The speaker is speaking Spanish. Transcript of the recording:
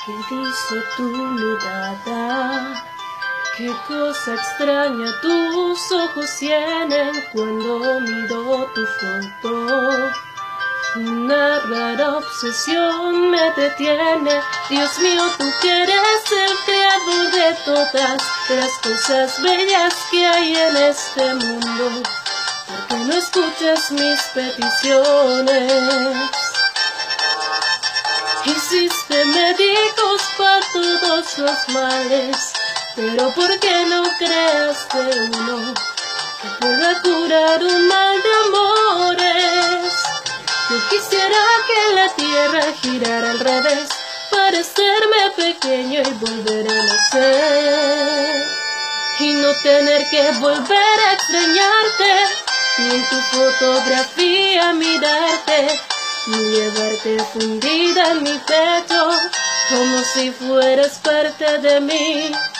¿Qué dice tu mirada? Qué cosa extraña tus ojos tienen cuando miro tu foto. Una rara obsesión me detiene. Dios mío, tú que eres el creador de todas las cosas bellas que hay en este mundo, ¿por qué no escuchas mis peticiones? Hiciste médicos para todos los males, pero ¿por qué no creaste uno que pueda curar un mal de amores? Yo quisiera que la tierra girara al revés para hacerme pequeño y volver a nacer, y no tener que volver a extrañarte, ni en tu fotografía mirarte, ni llevarte fundida en mi pecho como si fueras parte de mí.